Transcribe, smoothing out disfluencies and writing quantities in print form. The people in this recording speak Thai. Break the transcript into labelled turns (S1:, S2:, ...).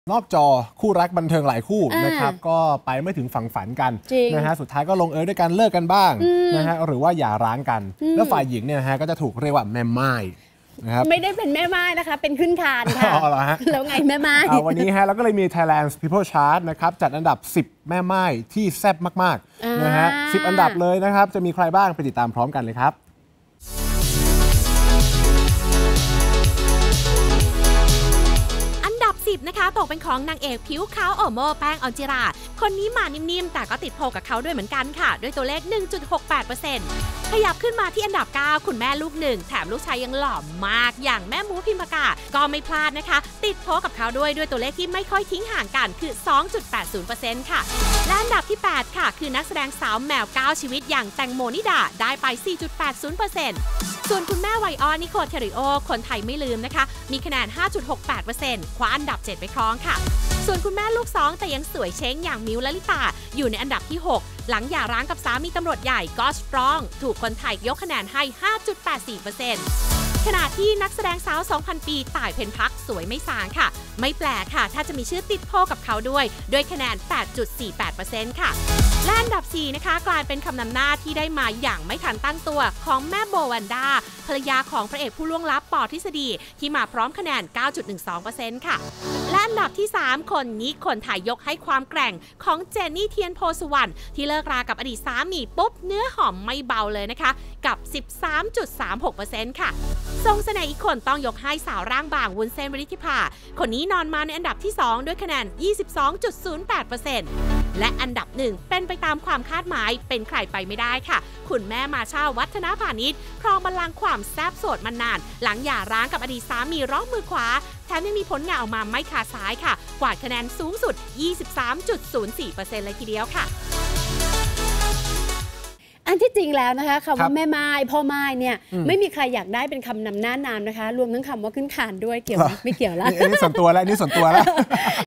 S1: นอกจอคู่รักบันเทิงหลายคู่นะครับก็ไปไม่ถึงฝั่งฝันกันนะฮะสุดท้ายก็ลงเอยด้วยกันเลิกกันบ้างนะฮะหรือว่าหย่าร้างกันแล้วฝ่ายหญิงเนี่ยนะฮะก็จะถูกเรียกว่าแม่ไม้นะครับ
S2: ไม่ได้เป็นแม่ไม้นะคะเป็นขึ้นคานค่ะแล้วไงแม่ไม้
S1: วันนี้ฮะเราก็เลยมี Thailand People Chart นะครับจัดอันดับ10แม่ไม้ที่แซ่บมากๆนะฮะ10อันดับเลยนะครับจะมีใครบ้างไปติดตามพร้อมกันเลยครับ
S3: นะคะตกเป็นของนางเอกผิวขาวโอโมแป้งออนจิราคนนี้มานิ่มๆแต่ก็ติดโผกับเขาด้วยเหมือนกันค่ะด้วยตัวเลข 1.68% ขยับขึ้นมาที่อันดับ 9 คุณแม่ลูกหนึ่งแถมลูกชายยังหล่อมากอย่างแม่หมูพิมพากาก็ไม่พลาดนะคะติดโผกับเขาด้วยตัวเลขที่ไม่ค่อยทิ้งห่างกันคือ 2.80% ค่ะและอันดับที่ 8 ค่ะคือนักแสดงสาวแมว9ชีวิตอย่างแตงโมนิดาได้ไป 4.80%ส่วนคุณแม่ไวออนนิโคลเทริโอคนไทยไม่ลืมนะคะมีคะแนน 5.68% คว้าอันดับ7ไปครองค่ะส่วนคุณแม่ลูก2แต่ยังสวยเช้งอย่างมิวลลิตาอยู่ในอันดับที่ 6 หลังหย่าร้างกับสามีตำรวจใหญ่ก็สตรองถูกคนไทยยกคะแนนให้ 5.84% ขณะที่นักแสดงสาว 2,000 ปีต่ายเพ็ญพักสวยไม่สางค่ะไม่แปลกค่ะถ้าจะมีชื่อติดโพกับเขาด้วยคะแนน 8.48% ค่ะและอันดับ 4 นะคะกลายเป็นคำนำหน้าที่ได้มาอย่างไม่ทันตั้งตัวของแม่โบวันด้าภรรยาของพระเอกผู้ล่วงลับป.ทฤษฎีที่มาพร้อมคะแนน 9.12% ค่ะและอันดับที่ 3 คนนี้คนไทยยกให้ความแกร่งของเจนนี่เทียนโพสุวรรณที่เลิกรากับอดีตสามีปุ๊บเนื้อหอมไม่เบาเลยนะคะกับ 13.36% ค่ะทรงเสน่ห์อีกคนต้องยกให้สาวร่างบางวุ้นเส้นวิริธิภาคนนี้นอนมาในอันดับที่ 2 ด้วยคะแนน 22.08% และอันดับ 1 เป็นไปตามความคาดหมายเป็นใครไปไม่ได้ค่ะคุณแม่มาชาวัฒนพานิชครองบัลลังก์ความแซ่บโสดมานานหลังหย่าร้างกับอดีตสามีร้องมือขวาแถมยังมีผลงานออกมาไม่ขาดสายค่ะกวาดคะแนนสูงสุด 23.04% เลยทีเดียวค่ะ
S2: อันที่จริงแล้วนะคะคำว่าแม่ไม้พ่อไม้เนี่ยไม่มีใครอยากได้เป็นคำนำหน้านามนะคะรวมทั้งคำว่าขึ้นคานด้วยเกี่ยวไม่เกี่ยวแล้ว
S1: นี่ส่วนตัวแล้ว